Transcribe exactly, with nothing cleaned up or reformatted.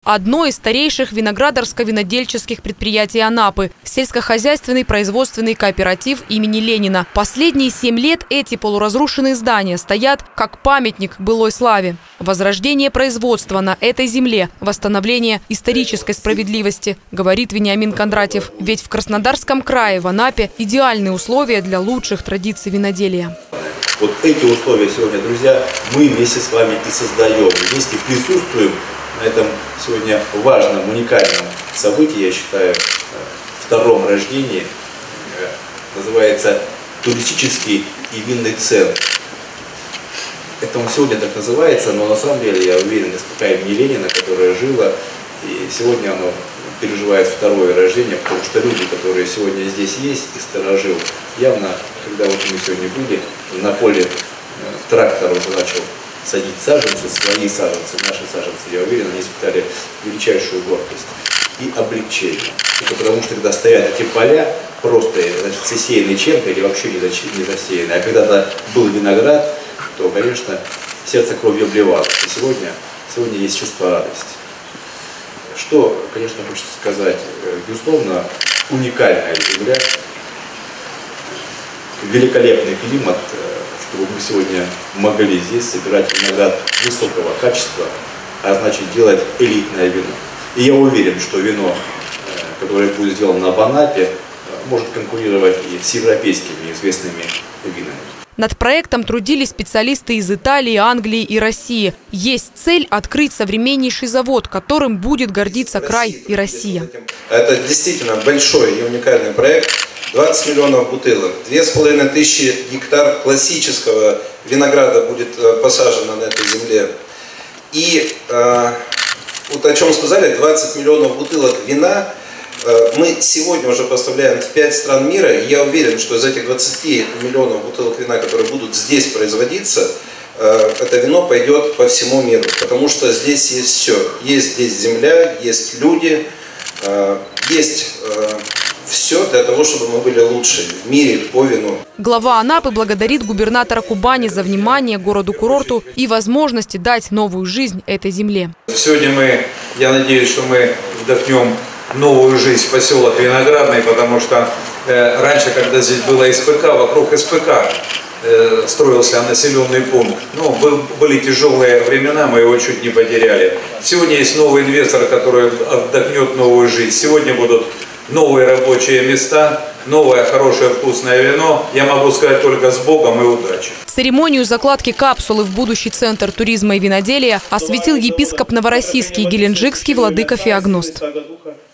Одно из старейших виноградарско-винодельческих предприятий Анапы – сельскохозяйственный производственный кооператив имени Ленина. Последние семь лет эти полуразрушенные здания стоят как памятник былой славе. Возрождение производства на этой земле, восстановление исторической справедливости, говорит Вениамин Кондратьев. Ведь в Краснодарском крае, в Анапе, идеальные условия для лучших традиций виноделия. Вот эти условия сегодня, друзья, мы вместе с вами и создаем, вместе присутствуем на этом сегодня важном, уникальном событии, я считаю, втором рождении. Называется туристический и винный центр. Это он сегодня так называется, но на самом деле, я уверен, СПК имени Ленина, которая жила, и сегодня оно переживает второе рождение, потому что люди, которые сегодня здесь есть, и сторожил, явно, когда вот мы сегодня были, на поле трактор уже начал садить саженцы, свои саженцы, наши саженцы, я уверен, они испытали величайшую гордость и облегчение. Это потому что когда стоят эти поля, просто значит, засеянные чем-то или вообще не засеянные, а когда-то был виноград, то, конечно, сердце кровью обливалось. И сегодня, сегодня есть чувство радости. Что, конечно, хочется сказать, безусловно, уникальная земля, великолепный климат, чтобы мы сегодня могли здесь собирать виноград высокого качества, а значит делать элитное вино. И я уверен, что вино, которое будет сделано в Анапе, может конкурировать и с европейскими известными винами. Над проектом трудились специалисты из Италии, Англии и России. Есть цель открыть современнейший завод, которым будет гордиться край и Россия. Это действительно большой и уникальный проект. двадцать миллионов бутылок, две с половиной тысячи гектар классического винограда будет посажено на этой земле. И э, вот о чем сказали, двадцать миллионов бутылок вина мы сегодня уже поставляем в пять стран мира. И я уверен, что из этих двадцати миллионов бутылок вина, которые будут здесь производиться, это вино пойдет по всему миру. Потому что здесь есть все. Есть здесь земля, есть люди, есть все для того, чтобы мы были лучше в мире по вину. Глава Анапы благодарит губернатора Кубани за внимание городу-курорту и возможности дать новую жизнь этой земле. Сегодня мы, я надеюсь, что мы вдохнем новую жизнь в поселок Виноградный, потому что э, раньше, когда здесь было СПК, вокруг СПК э, строился населенный пункт. Ну, был, были тяжелые времена, мы его чуть не потеряли. Сегодня есть новый инвестор, который вдохнет новую жизнь. Сегодня будут новые рабочие места, новое хорошее вкусное вино. Я могу сказать только с Богом и удачи. Церемонию закладки капсулы в будущий центр туризма и виноделия осветил епископ Новороссийский и Геленджикский владыка Феогност.